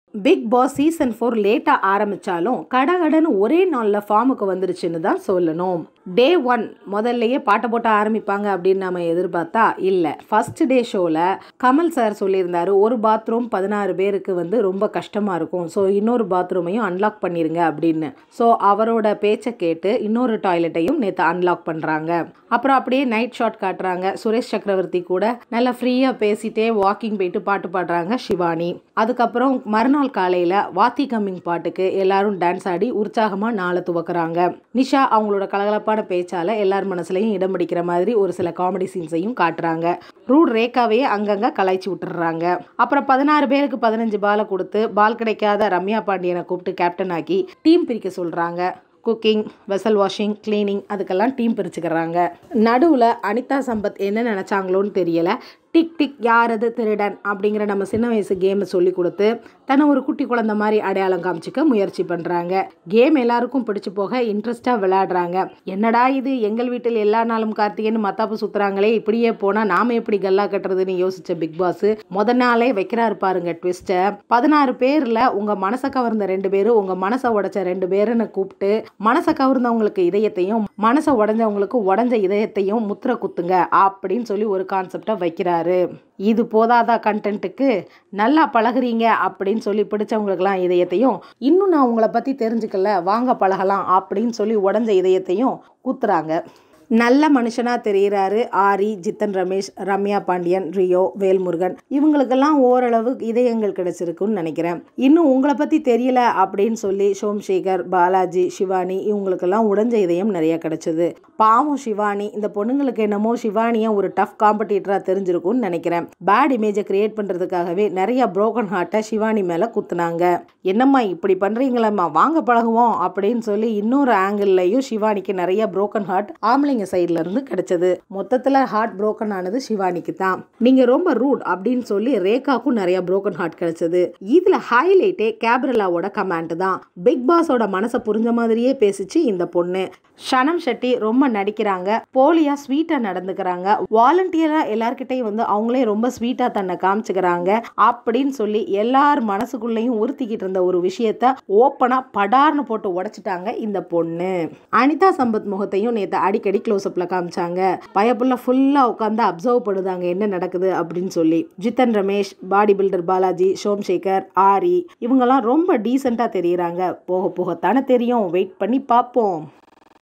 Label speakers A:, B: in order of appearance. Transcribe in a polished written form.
A: Big Boss season 4 லேட்டாக ஆரம்பித்தாலும் கடகடன்னு ஒரே நாளில் ஃபார்முக்கு வந்துருச்சுன்னு தான் சொல்லணும். டே 1 முதல்லையே பாட்டை போட்டு ஆரம்பிப்பாங்க அப்படின்னு நம்ம எதிர்பார்த்தா இல்லை. ஃபர்ஸ்ட் டே ஷோவில் கமல் சார் சொல்லியிருந்தாரு, ஒரு பாத்ரூம் 16 பேருக்கு ரொம்ப கஷ்டமாக இருக்கும், ஸோ இன்னொரு பாத்ரூமையும் அன்லாக் பண்ணிடுங்க அப்படின்னு. ஸோ அவரோட பேச்சை கேட்டு இன்னொரு டாய்லெட்டையும் நேற்று அன்லாக் பண்ணுறாங்க. அப்புறம் அப்படியே நைட் ஷாட் காட்டுறாங்க. சுரேஷ் சக்கரவர்த்தி கூட நல்லா ஃப்ரீயாக பேசிட்டே வாக்கிங் போயிட்டு பாட்டு பாடுறாங்க ஷிவானி. அதுக்கப்புறம் மறுநாள் காலையில் வாத்தி கம்மிங் பாட்டுக்கு எல்லாரும் டான்ஸ் ஆடி உற்சாகமாக நாளை துவக்குறாங்க. நிஷா அவங்களோட கலகலப்பான பேச்சால எல்லார் மனசுலையும் இடம் பிடிக்கிற மாதிரி ஒரு சில காமெடி சீன்ஸையும் காட்டுறாங்க. ரூட் ரேகாவையே அங்கங்கே கலாய்ச்சி விட்டுறாங்க. அப்புறம் 16 பேருக்கு 15 பாலை கொடுத்து பால் கிடைக்காத ரம்யா பாண்டியனை கூப்பிட்டு கேப்டன் ஆக்கி டீம் பிரிக்க சொல்கிறாங்க. குக்கிங், வெசல் வாஷிங், கிளீனிங் அதுக்கெல்லாம் டீம் பிரிச்சுக்கிறாங்க. நடுவில் அனிதா சம்பத் என்ன நினச்சாங்களோன்னு தெரியலை. டிக் டிக் யாரது திருடன் அப்படிங்கிற நம்ம சின்ன வயசு கேமை சொல்லி கொடுத்து தன்னை ஒரு குட்டி குழந்தை மாதிரி அடையாளம் காமிச்சிக்க முயற்சி பண்ணுறாங்க. கேம் எல்லாருக்கும் பிடிச்சி போக இன்ட்ரெஸ்டாக விளையாடுறாங்க. என்னடா இது, எங்கள் வீட்டில் எல்லா நாளும் கார்த்திகேன்னு மத்தாப்பு சுற்றுறாங்களே, இப்படியே போனால் நாம் எப்படி கல்லா கட்டுறதுன்னு யோசித்த பிக் பாஸ் முதல் நாளே வைக்கிறாரு பாருங்க ட்விஸ்ட்டை. 16 பேரில் உங்கள் மனசை கவர்ந்த 2 பேர், உங்கள் மனசை உடைச்ச 2 பேருன்னு கூப்பிட்டு மனசை கவர்ந்தவங்களுக்கு இதயத்தையும் மனசை உடஞ்சவங்களுக்கு உடஞ்ச இதயத்தையும் முத்திர குத்துங்க அப்படின்னு சொல்லி ஒரு கான்செப்டை வைக்கிறாரு. இது போதாதா கண்டென்ட்டுக்கு, நல்லா பழகுறீங்க அப்படின்னு சொல்லி பிடிச்சவங்களுக்கெல்லாம் இதயத்தையும், இன்னும் நான் உங்களை பற்றி தெரிஞ்சுக்கல வாங்க பழகலாம் அப்படின்னு சொல்லி உடஞ்ச இதயத்தையும் குத்துறாங்க. நல்ல மனுஷனாக தெரிகிறாரு ஆரி, ஜித்தன் ரமேஷ், ரம்யா பாண்டியன், ரியோ, வேல்முருகன் இவங்களுக்கெல்லாம் ஓரளவு இதயங்கள் கிடைச்சிருக்குன்னு நினைக்கிறேன். இன்னும் உங்களை பற்றி தெரியல அப்படின்னு சொல்லி சோம்சேகர், பாலாஜி, சிவானி இவங்களுக்கெல்லாம் உடைஞ்ச இதயம் நிறைய கிடைச்சது. பாவம் சிவானி, இந்த பொண்ணுங்களுக்கு என்னமோ சிவானியை ஒரு டஃப் காம்படிட்டராக தெரிஞ்சிருக்கும்னு நினைக்கிறேன். பேட் இமேஜை கிரியேட் பண்ணுறதுக்காகவே நிறைய புரோக்கன் ஹார்ட்டை சிவானி மேலே குத்துனாங்க. என்னம்மா இப்படி பண்ணுறீங்களம்மா, வாங்க பழகுவோம் அப்படின்னு சொல்லி இன்னொரு ஆங்கிள்லையும் சிவானிக்கு நிறைய புரோக்கன் ஹார்ட் ஆம்பளைங்க சைட்ல இருந்து கிடைச்சது. மொத்தத்துல ஹார்ட் புரோக்கன் ஆனது சிவானிக்கு தான். நீங்க ரொம்ப ரூட் அப்படின்னு சொல்லி ரேகாக்கும் நிறைய புரோக்கன் ஹார்ட் கிடைச்சது. இதுல ஹைலைட்டே கேப்ரலாவோட கமெண்ட் தான். பிக் பாஸோட மனசை புரிஞ்ச மாதிரியே பேசிச்சு இந்த பொண்ணு. ஷனம் ஷெட்டி ரொம்ப நடிக்கிறாங்க, போலியா ஸ்வீட்டா நடந்துக்கிறாங்க, வாலண்டியரா எல்லார்கிட்டையும் அவங்களே ரொம்ப ஸ்வீட்டா தன்னை காமிச்சுக்கிறாங்க அப்படின்னு சொல்லி எல்லார் மனசுக்குள்ளேயும் உறுத்திக்கிட்டு இருந்த ஒரு விஷயத்த ஓப்பனா படார்னு போட்டு உடைச்சிட்டாங்க இந்த பொண்ணு. அனிதா சம்பத் முகத்தையும் நேற்று அடிக்கடி க்ளோஸ்அப்ல காமிச்சாங்க. பயப்புள்ள ஃபுல்லா உட்காந்து அப்சர்வ் பண்ணுதாங்க என்ன நடக்குது அப்படின்னு சொல்லி. ஜித்தன் ரமேஷ், பாடி பில்டர் பாலாஜி, சோம்சேகர், ஆரி இவங்கெல்லாம் ரொம்ப டீசெண்டா தெரியுறாங்க. போக போகத்தானே தெரியும், வெயிட் பண்ணி பார்ப்போம்.